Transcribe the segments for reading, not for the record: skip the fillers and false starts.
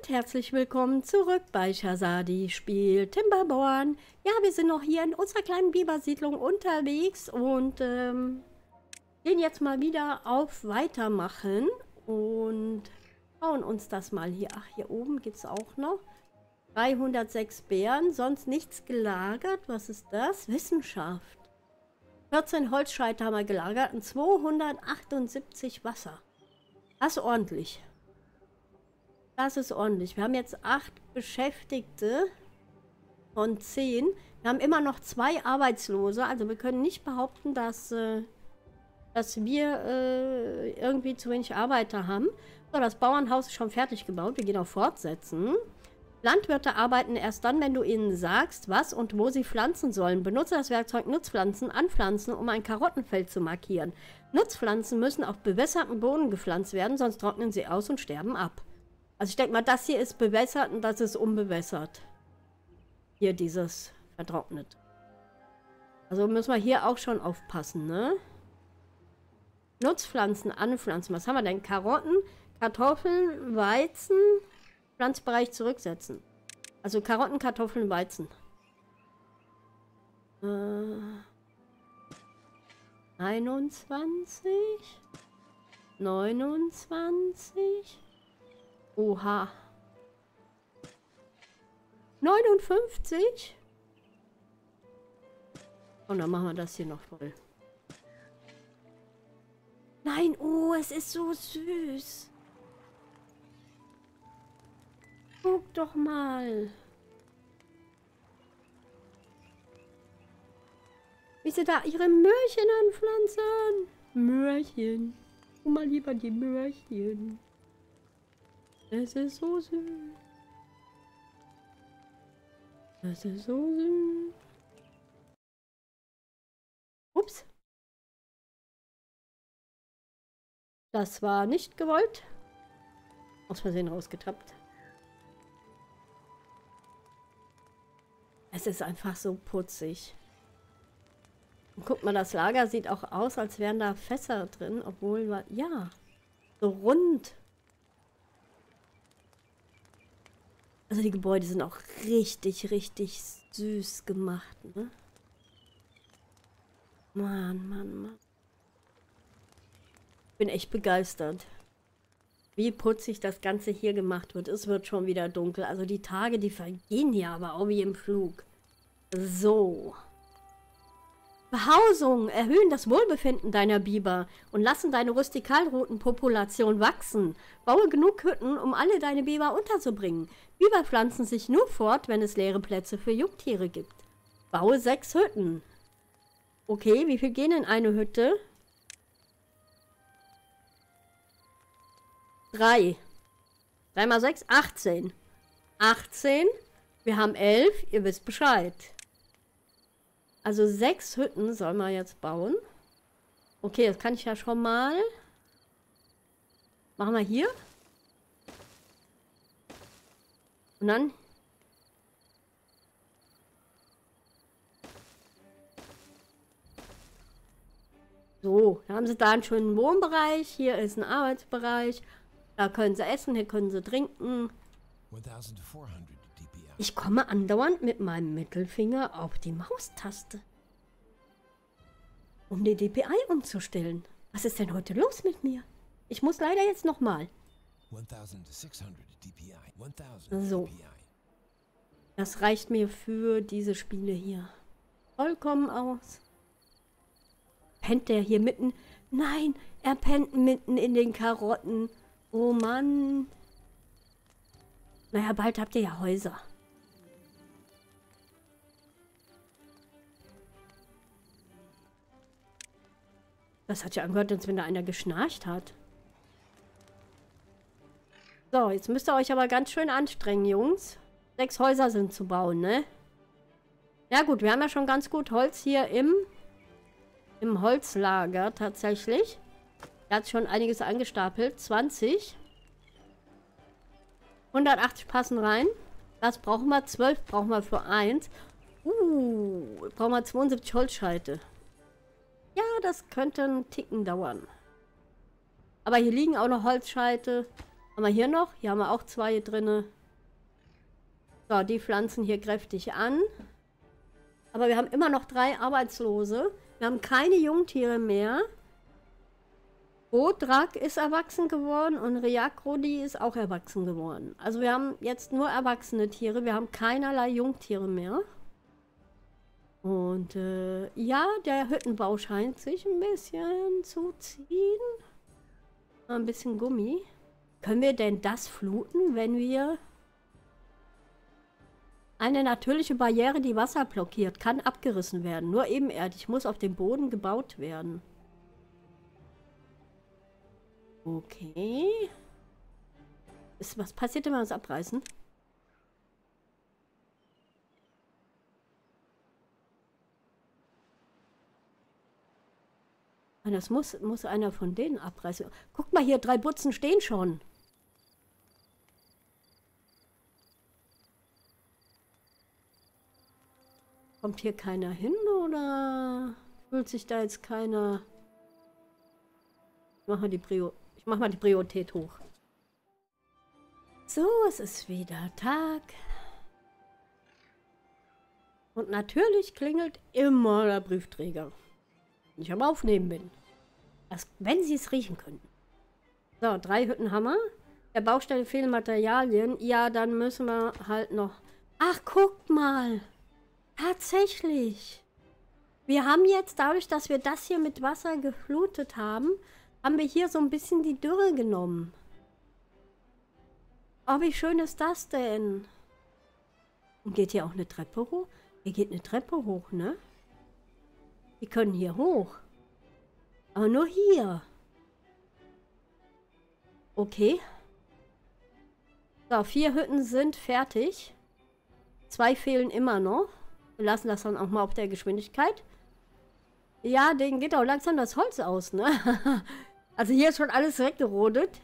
und herzlich willkommen zurück bei Shazadi spielt Timberborn. Ja, wir sind noch hier in unserer kleinen Bibersiedlung unterwegs und gehen jetzt mal wieder auf Weitermachen und schauen uns das mal hier. Ach, hier oben gibt es auch noch 306 Beeren, sonst nichts gelagert. Was ist das? Wissenschaft. 14 Holzscheite haben wir gelagert und 278 Wasser. Das ist ordentlich. Das ist ordentlich. Wir haben jetzt 8 Beschäftigte von 10. Wir haben immer noch 2 Arbeitslose. Also wir können nicht behaupten, dass wir irgendwie zu wenig Arbeiter haben. So, das Bauernhaus ist schon fertig gebaut. Wir gehen auf Fortsetzen. Landwirte arbeiten erst dann, wenn du ihnen sagst, was und wo sie pflanzen sollen. Benutze das Werkzeug Nutzpflanzen anpflanzen, um ein Karottenfeld zu markieren. Nutzpflanzen müssen auf bewässerten Boden gepflanzt werden, sonst trocknen sie aus und sterben ab. Also ich denke mal, das hier ist bewässert und das ist unbewässert. Hier dieses vertrocknet. Also müssen wir hier auch schon aufpassen, ne? Nutzpflanzen anpflanzen. Was haben wir denn? Karotten, Kartoffeln, Weizen, Pflanzbereich zurücksetzen. Also Karotten, Kartoffeln, Weizen. 21, 29. Oha. 59? Und dann machen wir das hier noch voll. Nein, oh, es ist so süß. Guck doch mal. Wie sie da ihre Möhrchen anpflanzen. Möhrchen. Guck mal lieber die Möhrchen. Es ist so süß. Es ist so süß. Ups. Das war nicht gewollt. Aus Versehen rausgetappt. Es ist einfach so putzig. Und guck mal, das Lager sieht auch aus, als wären da Fässer drin, obwohl, ja, so rund. Also die Gebäude sind auch richtig, richtig süß gemacht, ne? Mann, Mann, Mann. Ich bin echt begeistert, wie putzig das Ganze hier gemacht wird. Es wird schon wieder dunkel. Also die Tage, die vergehen hier aber auch wie im Flug. So. Behausung erhöhen das Wohlbefinden deiner Biber und lassen deine Rustikalrutenpopulation wachsen. Baue genug Hütten, um alle deine Biber unterzubringen. Biber pflanzen sich nur fort, wenn es leere Plätze für Jungtiere gibt. Baue 6 Hütten. Okay, wie viel gehen in eine Hütte? 3. 3 mal 6, 18. 18. Wir haben 11, ihr wisst Bescheid. Also 6 Hütten sollen wir jetzt bauen. Okay, das kann ich ja schon mal. Machen wir hier. Und dann. So, da haben sie da einen schönen Wohnbereich. Hier ist ein Arbeitsbereich. Da können sie essen, hier können sie trinken. Ich komme andauernd mit meinem Mittelfinger auf die Maustaste, um die DPI umzustellen. Was ist denn heute los mit mir? Ich muss leider jetzt nochmal. So. Das reicht mir für diese Spiele hier vollkommen aus. Pennt der hier mitten? Nein, er pennt mitten in den Karotten. Oh Mann. Naja, bald habt ihr ja Häuser. Das hat ja angehört, als wenn da einer geschnarcht hat. So, jetzt müsst ihr euch aber ganz schön anstrengen, Jungs. 6 Häuser sind zu bauen, ne? Ja gut, wir haben ja schon ganz gut Holz hier im Holzlager tatsächlich. Er hat schon einiges angestapelt. 20. 180 passen rein. Das brauchen wir. 12 brauchen wir für 1. Brauchen wir 72 Holzscheite. Ja, das könnte einen Ticken dauern. Aber hier liegen auch noch Holzscheite. Haben wir hier noch? Hier haben wir auch 2 drinne. So, die pflanzen hier kräftig an. Aber wir haben immer noch 3 Arbeitslose. Wir haben keine Jungtiere mehr. Bodrak ist erwachsen geworden und Riakrodi ist auch erwachsen geworden. Also wir haben jetzt nur erwachsene Tiere. Wir haben keinerlei Jungtiere mehr. Und ja, der Hüttenbau scheint sich ein bisschen zu ziehen. Ein bisschen Gummi. Können wir denn das fluten, wenn wir... Eine natürliche Barriere, die Wasser blockiert, kann abgerissen werden. Nur ebenerdig, muss auf dem Boden gebaut werden. Okay. Was passiert, wenn wir uns abreißen? Das muss einer von denen abreißen. Guck mal hier, 3 Butzen stehen schon. Kommt hier keiner hin oder fühlt sich da jetzt keiner... Ich mach mal die Priorität hoch. So, es ist wieder Tag. Und natürlich klingelt immer der Briefträger. Wenn ich am Aufnehmen bin. Wenn Sie es riechen könnten. So, 3 Hüttenhammer. Der Baustelle fehlen Materialien. Ja, dann müssen wir halt noch... Ach, guckt mal. Tatsächlich. Wir haben jetzt, dadurch, dass wir das hier mit Wasser geflutet haben, haben wir hier so ein bisschen die Dürre genommen. Oh, wie schön ist das denn? Und geht hier auch eine Treppe hoch? Hier geht eine Treppe hoch, ne? Die können hier hoch. Aber nur hier. Okay. So, 4 Hütten sind fertig. 2 fehlen immer noch. Wir lassen das dann auch mal auf der Geschwindigkeit. Ja, denen geht auch langsam das Holz aus, ne? Also hier ist schon alles weggerodet.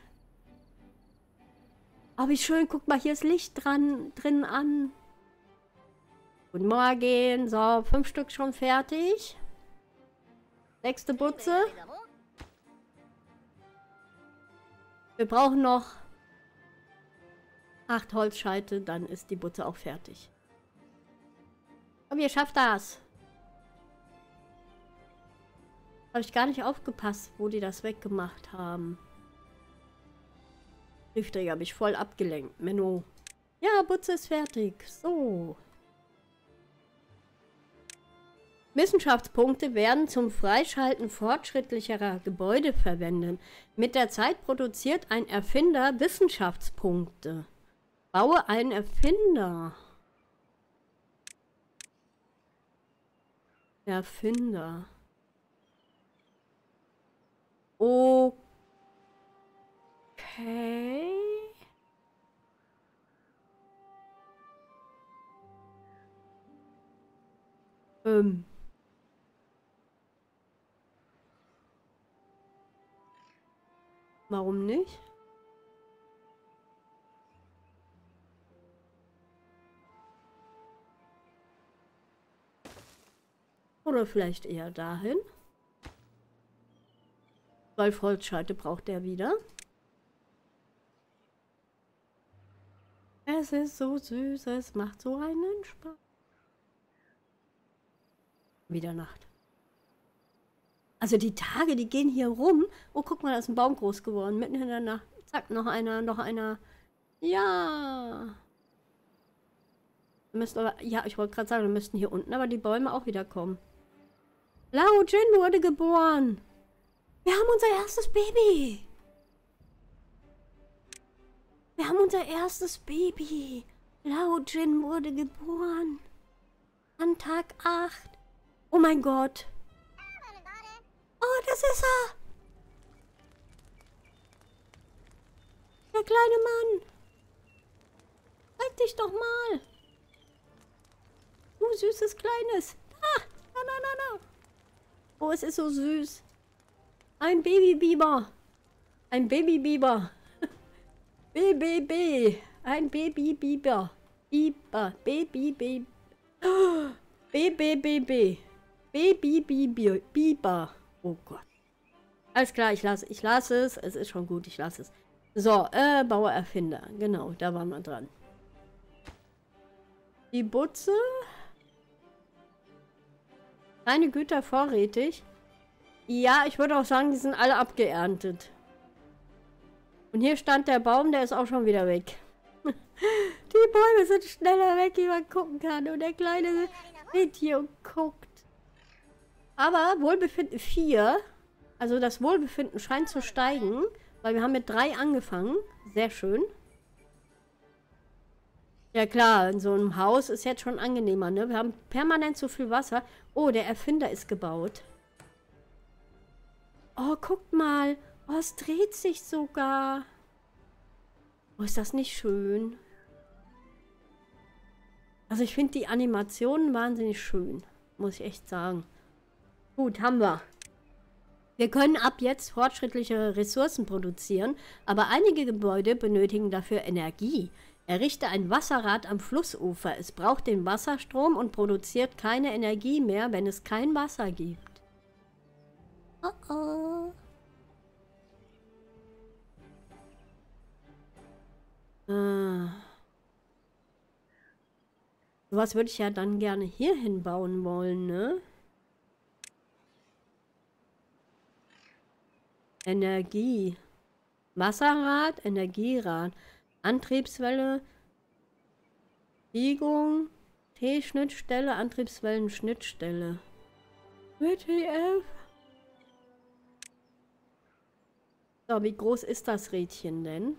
Oh, wie schön. Guck mal, hier ist Licht drin an. Guten Morgen. So, 5 Stück schon fertig. 6. Butze. Wir brauchen noch 8 Holzscheite, dann ist die Butze auch fertig. Komm, ihr schafft das. Habe ich gar nicht aufgepasst, wo die das weggemacht haben. Briefträger habe ich voll abgelenkt. Menno. Ja, Butze ist fertig. So. Wissenschaftspunkte werden zum Freischalten fortschrittlicherer Gebäude verwendet. Mit der Zeit produziert ein Erfinder Wissenschaftspunkte. Baue einen Erfinder. Erfinder. Okay. Warum nicht? Oder vielleicht eher dahin. 12 Holzscheite braucht er wieder. Es ist so süß, es macht so einen Spaß. Wieder Nacht. Also die Tage, die gehen hier rum. Oh, guck mal, da ist ein Baum groß geworden. Mitten in der Nacht. Zack, noch einer, noch einer. Ja. Wir müssen aber, ja, ich wollte gerade sagen, wir müssten hier unten aber die Bäume auch wieder kommen. Lao Jin wurde geboren. Wir haben unser erstes Baby. Wir haben unser erstes Baby. Lao Jin wurde geboren. An Tag 8. Oh mein Gott. Oh, das ist er. Der kleine Mann. Zeig dich doch mal. Du süßes Kleines. Ah, na, na, na, na. Oh, es ist so süß. Ein Babybiber. Ein Babybiber. BBB. Ein Babybiber. Biber. Baby. BBBB. Babybiber. Oh Gott. Alles klar, ich lasse es. Es ist schon gut, ich lasse es. So, Bauererfinder. Genau, da waren wir dran. Die Butze. Keine Güter vorrätig. Ja, ich würde auch sagen, die sind alle abgeerntet. Und hier stand der Baum, der ist auch schon wieder weg. Die Bäume sind schneller weg, wie man gucken kann. Und der Kleine steht hier und guckt. Aber Wohlbefinden 4. Also das Wohlbefinden scheint zu steigen. Weil wir haben mit 3 angefangen. Sehr schön. Ja klar, in so einem Haus ist jetzt schon angenehmer, ne? Wir haben permanent so viel Wasser. Oh, der Erfinder ist gebaut. Oh, guckt mal. Oh, es dreht sich sogar. Oh, ist das nicht schön? Also ich finde die Animationen wahnsinnig schön. Muss ich echt sagen. Gut, haben wir. Wir können ab jetzt fortschrittliche Ressourcen produzieren, aber einige Gebäude benötigen dafür Energie. Errichte ein Wasserrad am Flussufer. Es braucht den Wasserstrom und produziert keine Energie mehr, wenn es kein Wasser gibt. Oh oh. Sowas würde ich ja dann gerne hier hinbauen wollen, ne? Energie. Wasserrad, Energierad. Antriebswelle. Biegung. T-Schnittstelle, Antriebswellen-Schnittstelle. WTF? So, wie groß ist das Rädchen denn?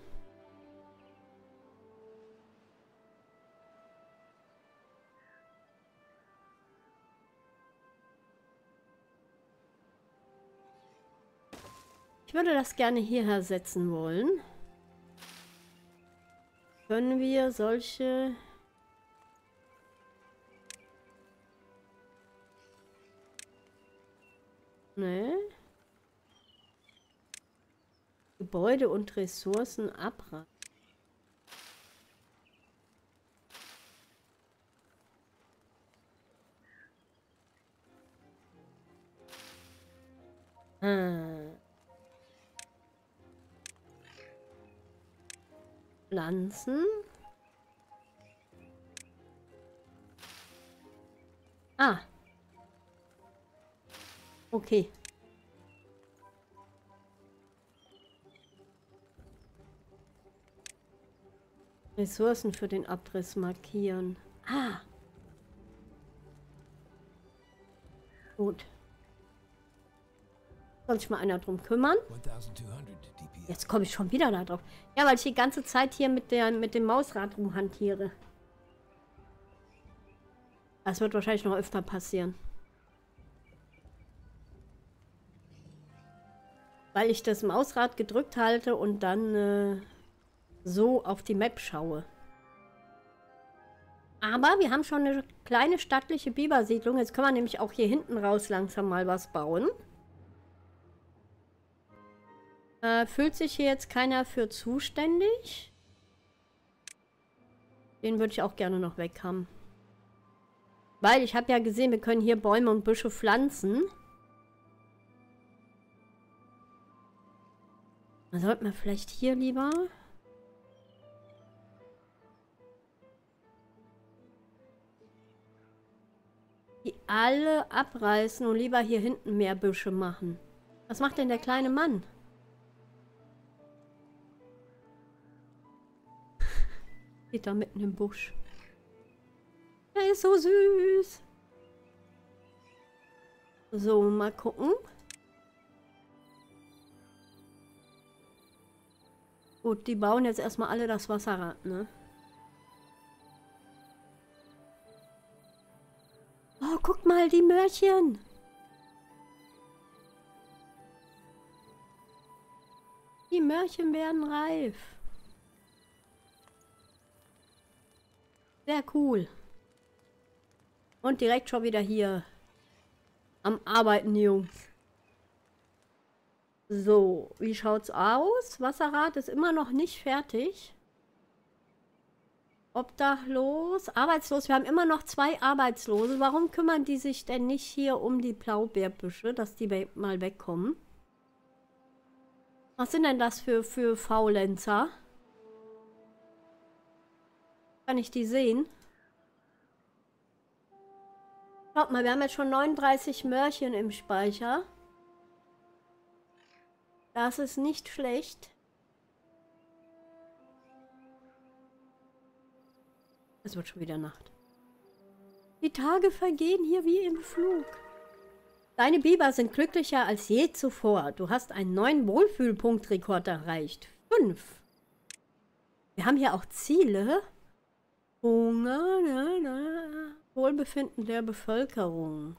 Ich würde das gerne hierher setzen wollen. Können wir solche... Ne? Gebäude und Ressourcen abreißen. Pflanzen. Ah. Okay. Ressourcen für den Abriss markieren. Ah. Gut. Soll sich mal einer drum kümmern? Jetzt komme ich schon wieder da drauf. Ja, weil ich die ganze Zeit hier mit dem Mausrad rumhantiere. Das wird wahrscheinlich noch öfter passieren. Weil ich das Mausrad gedrückt halte und dann so auf die Map schaue. Aber wir haben schon eine kleine stattliche Bibersiedlung. Jetzt können wir nämlich auch hier hinten raus langsam mal was bauen. Fühlt sich hier jetzt keiner für zuständig? Den würde ich auch gerne noch weg haben. Weil ich habe ja gesehen, wir können hier Bäume und Büsche pflanzen. Dann sollten wir vielleicht hier lieber... die alle abreißen und lieber hier hinten mehr Büsche machen. Was macht denn der kleine Mann? Steht da mitten im Busch. Er ist so süß. So, mal gucken. Gut, die bauen jetzt erstmal alle das Wasserrad, ne? Oh, guck mal, die Möhrchen. Die Möhrchen werden reif. Sehr cool. Und direkt schon wieder hier am Arbeiten, Jungs. So, wie schaut's aus? Wasserrad ist immer noch nicht fertig. Obdachlos, arbeitslos. Wir haben immer noch 2 Arbeitslose. Warum kümmern die sich denn nicht hier um die Blaubeerbüsche, dass die mal wegkommen? Was sind denn das für Faulenzer? Kann ich die sehen? Schaut mal, wir haben jetzt schon 39 Möhrchen im Speicher. Das ist nicht schlecht. Es wird schon wieder Nacht. Die Tage vergehen hier wie im Flug. Deine Biber sind glücklicher als je zuvor. Du hast einen neuen Wohlfühlpunktrekord erreicht. 5. Wir haben hier auch Ziele. Hunger, Wohlbefinden der Bevölkerung.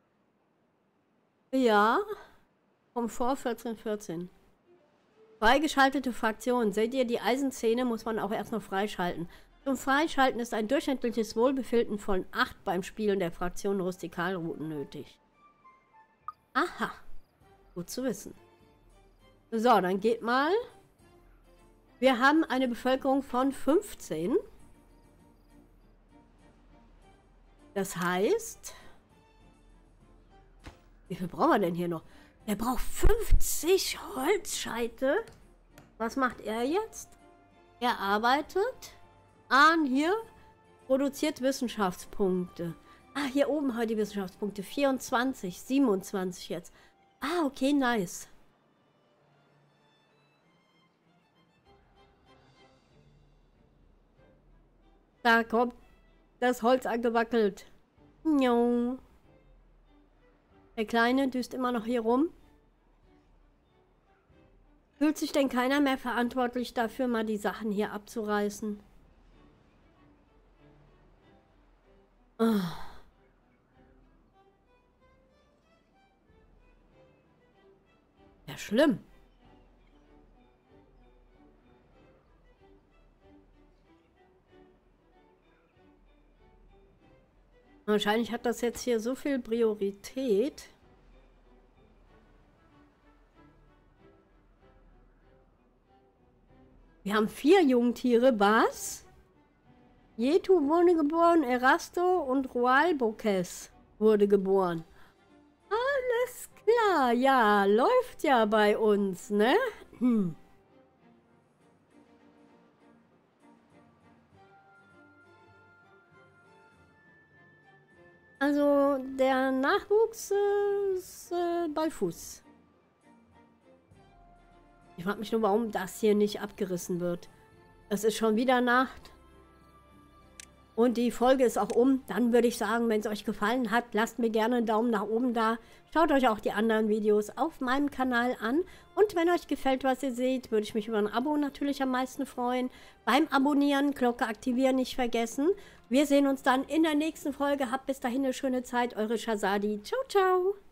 Ja. Komfort 1414. Freigeschaltete Fraktionen. Seht ihr, die Eisenzähne muss man auch erst noch freischalten. Zum Freischalten ist ein durchschnittliches Wohlbefinden von 8 beim Spielen der Fraktion Rustikalrouten nötig. Aha. Gut zu wissen. So, dann geht mal. Wir haben eine Bevölkerung von 15. Das heißt... Wie viel brauchen wir denn hier noch? Er braucht 50 Holzscheite. Was macht er jetzt? Er arbeitet an hier, produziert Wissenschaftspunkte. Ah, hier oben halt die Wissenschaftspunkte. 24, 27 jetzt. Ah, okay, nice. Da kommt das Holz angewackelt. Jo. Der Kleine düst immer noch hier rum. Fühlt sich denn keiner mehr verantwortlich dafür, mal die Sachen hier abzureißen? Oh. Ja, schlimm. Wahrscheinlich hat das jetzt hier so viel Priorität. Wir haben 4 Jungtiere. Was? Jetu wurde geboren, Erasto und Roalbokes wurde geboren. Alles klar, ja, läuft ja bei uns, ne? Also, der Nachwuchs ist bei Fuß. Ich frage mich nur, warum das hier nicht abgerissen wird. Es ist schon wieder Nacht. Und die Folge ist auch um. Dann würde ich sagen, wenn es euch gefallen hat, lasst mir gerne einen Daumen nach oben da. Schaut euch auch die anderen Videos auf meinem Kanal an. Und wenn euch gefällt, was ihr seht, würde ich mich über ein Abo natürlich am meisten freuen. Beim Abonnieren, Glocke aktivieren nicht vergessen. Wir sehen uns dann in der nächsten Folge. Habt bis dahin eine schöne Zeit. Eure Shazadi. Ciao, ciao.